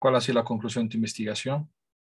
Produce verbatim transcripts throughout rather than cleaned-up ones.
¿Cuál ha sido la conclusión de tu investigación?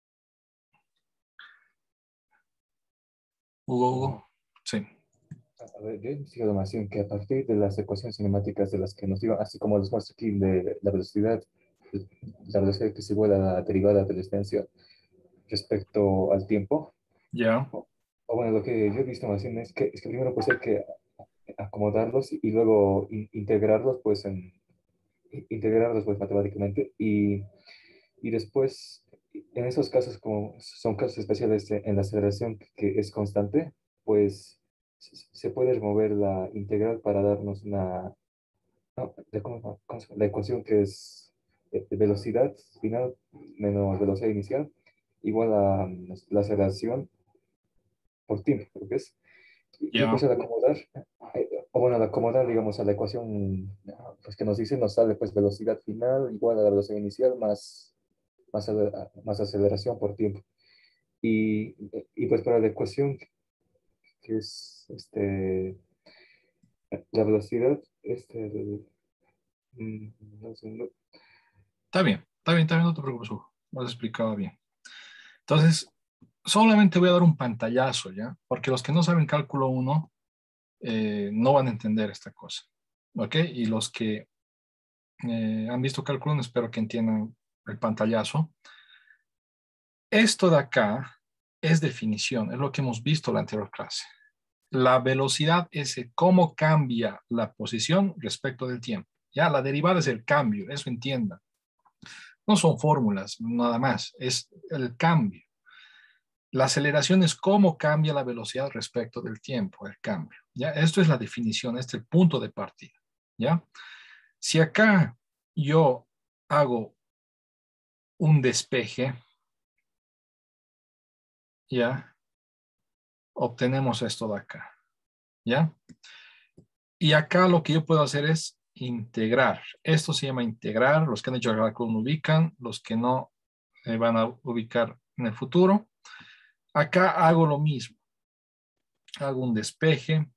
Hugo, Hugo. Sí. A ver, yo he investigado más bien que a partir de las ecuaciones cinemáticas de las que nos dio, así como les muestro aquí de la velocidad, la velocidad que es igual a la derivada de la distancia respecto al tiempo, Ya. o, o bueno, lo que yo he visto más bien es que, es que primero pues hay que acomodarlos y luego in- integrarlos pues en, integrarlos pues matemáticamente y, y después en esos casos como son casos especiales de- en la aceleración que es constante, pues se se puede remover la integral para darnos una, no, de cómo- cómo se llama? La ecuación que es eh, velocidad final menos velocidad inicial igual a mm, la aceleración por tiempo, creo que es. Y, y Ya. pues al acomodar, eh, o bueno, al acomodar, digamos, a la ecuación pues, que nos dice, nos sale pues velocidad final igual a la velocidad inicial más, más, acelera- más aceleración por tiempo. Y, y pues para la ecuación que es este, la velocidad, este, el- mm, un segundo. Está bien, está bien, está bien, no te preocupes, Hugo. Lo has explicado bien. Entonces, solamente voy a dar un pantallazo, ¿ya? Porque los que no saben cálculo uno eh, no van a entender esta cosa, ¿ok? Y los que eh, han visto cálculo uno, espero que entiendan el pantallazo. Esto de acá es definición, es lo que hemos visto en la anterior clase. La velocidad es el cómo cambia la posición respecto del tiempo. Ya, la derivada es el cambio, eso entiendan. No son fórmulas, nada más, es el cambio. La aceleración es cómo cambia la velocidad respecto del tiempo, el cambio. ¿Ya? Esto es la definición, este es el punto de partida. ¿Ya? Si acá yo hago un despeje, ¿ya? Obtenemos esto de acá. ¿Ya? Y acá lo que yo puedo hacer es integrar. Esto se llama integrar. Los que han hecho cálculo no ubican, los que no eh, van a ubicar en el futuro. Acá hago lo mismo. Hago un despeje.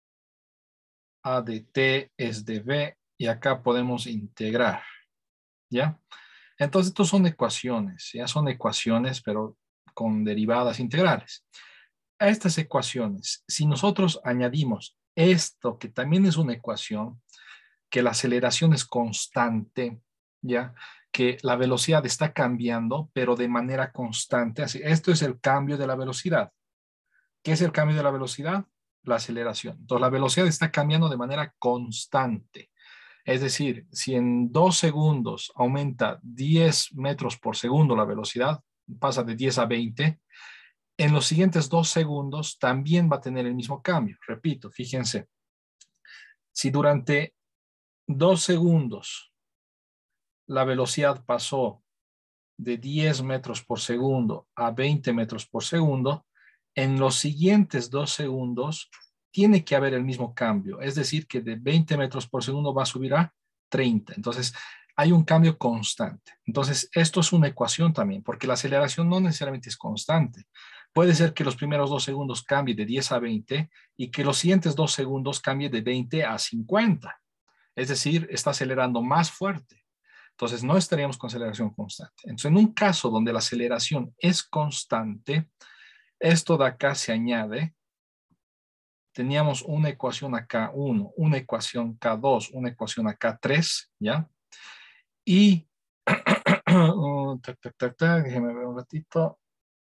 A de t es de b y acá podemos integrar. ¿Ya? Entonces, estos son ecuaciones. Ya son ecuaciones, pero con derivadas integrales. A estas ecuaciones, si nosotros añadimos esto, que también es una ecuación, que la aceleración es constante, ¿ya? Que la velocidad está cambiando, pero de manera constante. Así, esto es el cambio de la velocidad. ¿Qué es el cambio de la velocidad? La aceleración. Entonces, la velocidad está cambiando de manera constante. Es decir, si en dos segundos aumenta diez metros por segundo la velocidad, pasa de diez a veinte, en los siguientes dos segundos también va a tener el mismo cambio. Repito, fíjense, si durante dos segundos la velocidad pasó de diez metros por segundo a veinte metros por segundo, en los siguientes dos segundos tiene que haber el mismo cambio. Es decir, que de veinte metros por segundo va a subir a treinta. Entonces, hay un cambio constante. Entonces, esto es una ecuación también, porque la aceleración no necesariamente es constante. Puede ser que los primeros dos segundos cambie de diez a veinte y que los siguientes dos segundos cambie de veinte a cincuenta. Es decir, está acelerando más fuerte. Entonces, no estaríamos con aceleración constante. Entonces, en un caso donde la aceleración es constante, esto de acá se añade. Teníamos una ecuación acá uno, una ecuación K dos, una ecuación acá tres, ¿ya? Y, uh, tac, tac, tac, tac, déjeme ver un ratito.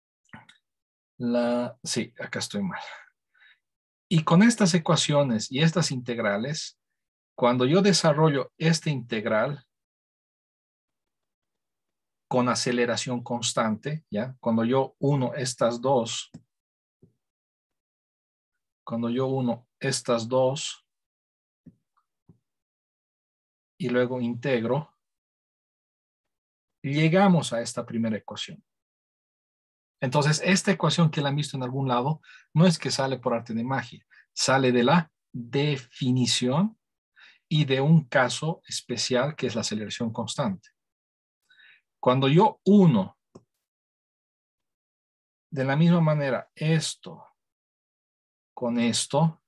La, sí, acá estoy mal. Y con estas ecuaciones y estas integrales, cuando yo desarrollo este integral, con aceleración constante, ¿ya? Cuando yo uno estas dos, cuando yo uno estas dos y luego integro, llegamos a esta primera ecuación. Entonces, esta ecuación que la han visto en algún lado, no es que sale por arte de magia, sale de la definición y de un caso especial que es la aceleración constante. Cuando yo uno de la misma manera esto con esto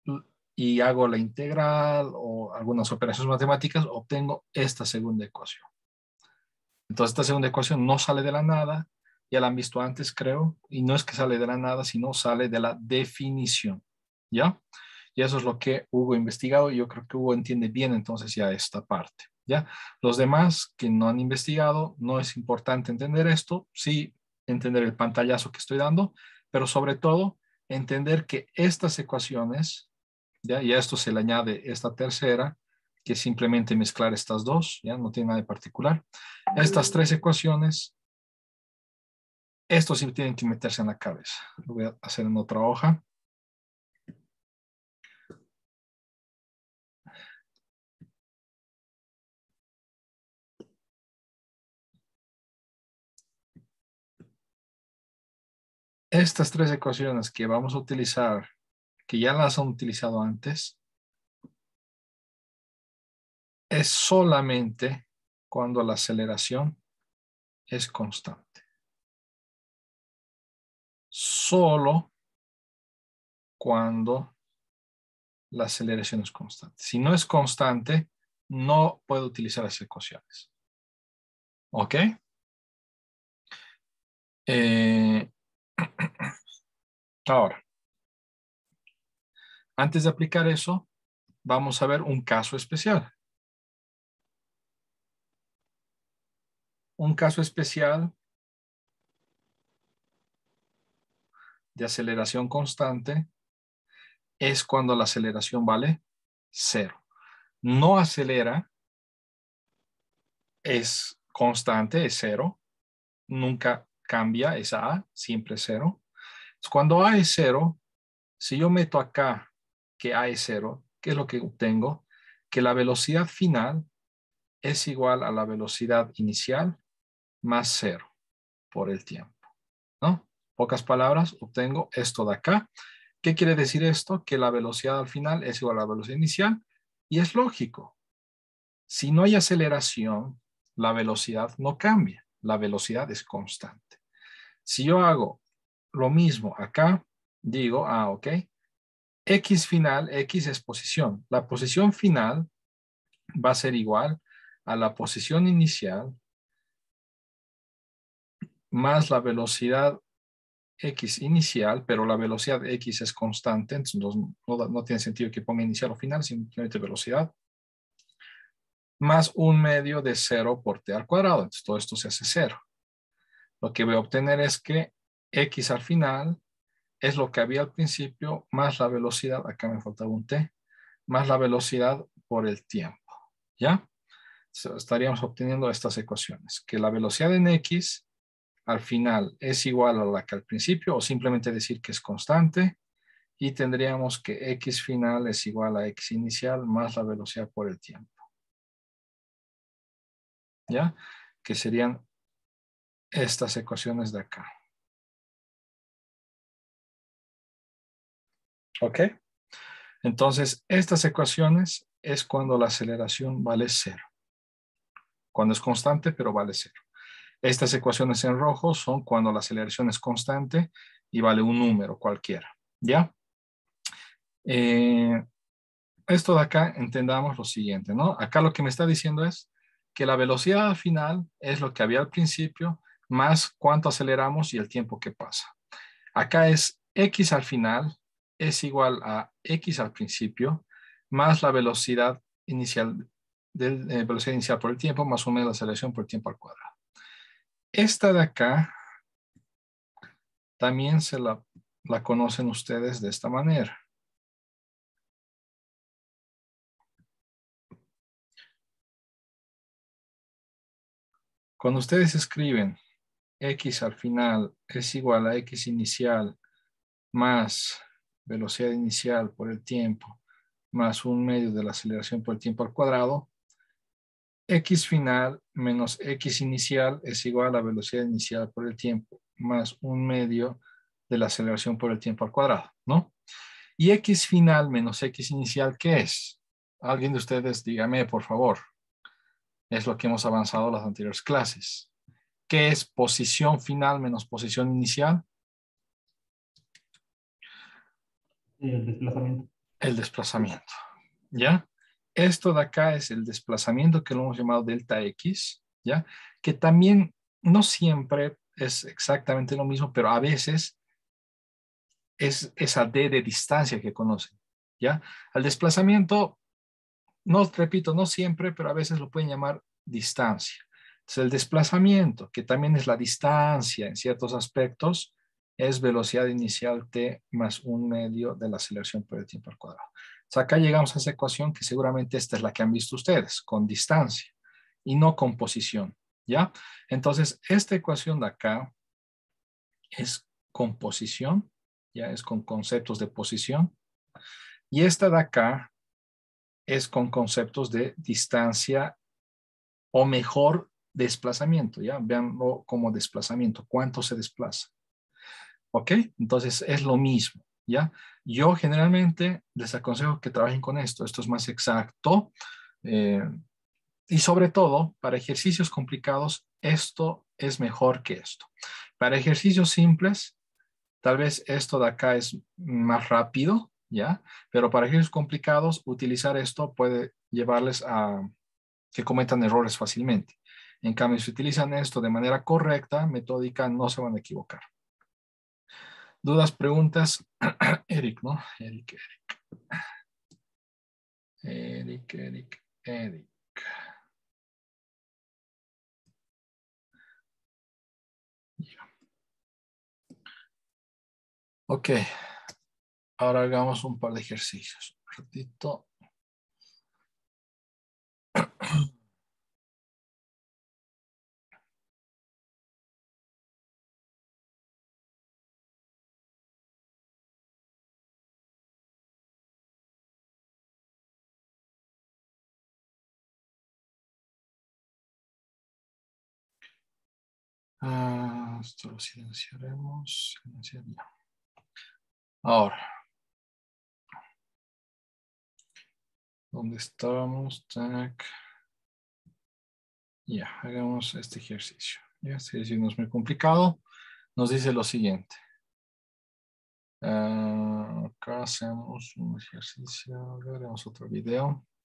y hago la integral o algunas operaciones matemáticas, obtengo esta segunda ecuación. Entonces esta segunda ecuación no sale de la nada, ya la han visto antes creo, y no es que sale de la nada, sino sale de la definición, ¿ya? Y eso es lo que Hugo ha investigado y yo creo que Hugo entiende bien entonces ya esta parte, ¿ya? Los demás que no han investigado, no es importante entender esto, sí entender el pantallazo que estoy dando, pero sobre todo entender que estas ecuaciones, ¿ya? Y a esto se le añade esta tercera, que es simplemente mezclar estas dos, ¿ya? No tiene nada de particular. Estas tres ecuaciones, esto sí tienen que meterse en la cabeza. Lo voy a hacer en otra hoja. Estas tres ecuaciones que vamos a utilizar, que ya las han utilizado antes, es solamente cuando la aceleración es constante. Solo cuando la aceleración es constante. Si no es constante, no puedo utilizar las ecuaciones. ¿Ok? Eh, ahora, antes de aplicar eso, vamos a ver un caso especial. Un caso especial de aceleración constante es cuando la aceleración vale cero. No acelera, es constante, es cero. Nunca cambia, es A, siempre es cero. Cuando A es cero, si yo meto acá que A es cero, ¿qué es lo que obtengo? Que la velocidad final es igual a la velocidad inicial más cero por el tiempo, ¿no? Pocas palabras, obtengo esto de acá. ¿Qué quiere decir esto? Que la velocidad al final es igual a la velocidad inicial y es lógico. Si no hay aceleración, la velocidad no cambia. La velocidad es constante. Si yo hago lo mismo acá, digo, ah, ok, X final, X es posición. La posición final va a ser igual a la posición inicial más la velocidad X inicial, pero la velocidad X es constante, entonces no, no, no tiene sentido que ponga inicial o final, simplemente velocidad, más un medio de cero por t al cuadrado. Entonces todo esto se hace cero. Lo que voy a obtener es que X al final es lo que había al principio, más la velocidad, acá me faltaba un t, más la velocidad por el tiempo, ¿ya? Estaríamos obteniendo estas ecuaciones, que la velocidad en X al final es igual a la que al principio, o simplemente decir que es constante, y tendríamos que X final es igual a X inicial más la velocidad por el tiempo, ¿ya? Que serían estas ecuaciones de acá. ¿Ok? Entonces, estas ecuaciones es cuando la aceleración vale cero. Cuando es constante, pero vale cero. Estas ecuaciones en rojo son cuando la aceleración es constante y vale un número cualquiera, ¿ya? Eh, esto de acá entendamos lo siguiente, ¿no? Acá lo que me está diciendo es que la velocidad al final es lo que había al principio más cuánto aceleramos y el tiempo que pasa. Acá es X al final es igual a X al principio más la velocidad inicial, del, eh, velocidad inicial por el tiempo más o menos la aceleración por el tiempo al cuadrado. Esta de acá también se la, la conocen ustedes de esta manera. Cuando ustedes escriben X al final es igual a X inicial más velocidad inicial por el tiempo más un medio de la aceleración por el tiempo al cuadrado, X final menos X inicial es igual a velocidad inicial por el tiempo más un medio de la aceleración por el tiempo al cuadrado, ¿no? Y X final menos X inicial, ¿qué es? Alguien de ustedes dígame, por favor. Es lo que hemos avanzado en las anteriores clases. ¿Qué es posición final menos posición inicial? El desplazamiento. El desplazamiento, ¿ya? Esto de acá es el desplazamiento que lo hemos llamado delta X, ¿ya? Que también no siempre es exactamente lo mismo, pero a veces es esa D de distancia que conocen, ¿ya? Al desplazamiento, no, repito, no siempre, pero a veces lo pueden llamar distancia. Entonces, el desplazamiento, que también es la distancia en ciertos aspectos, es velocidad inicial t más un medio de la aceleración por el tiempo al cuadrado. Entonces, acá llegamos a esa ecuación que seguramente esta es la que han visto ustedes, con distancia y no con posición, ¿ya? Entonces, esta ecuación de acá es con posición, ya es con conceptos de posición, y esta de acá es con conceptos de distancia o mejor desplazamiento, ¿ya? Veanlo como desplazamiento, cuánto se desplaza. ¿Ok? Entonces es lo mismo, ¿ya? Yo generalmente les aconsejo que trabajen con esto, esto es más exacto eh, y sobre todo para ejercicios complicados, esto es mejor que esto. Para ejercicios simples, tal vez esto de acá es más rápido, ¿ya? Pero para ejercicios complicados, utilizar esto puede llevarles a que cometan errores fácilmente. En cambio, si utilizan esto de manera correcta, metódica, no se van a equivocar. ¿Dudas, preguntas? Eric, ¿no? Eric, Eric, Eric, Eric, Eric. Ok, ahora hagamos un par de ejercicios. Un ratito. Ah, esto lo silenciaremos. Silenciar ya. Ahora, ¿dónde estábamos? Tac. Ya, hagamos este ejercicio. Ya, este ejercicio no es muy complicado. Nos dice lo siguiente. Uh, acá hacemos un ejercicio. Haremos otro video.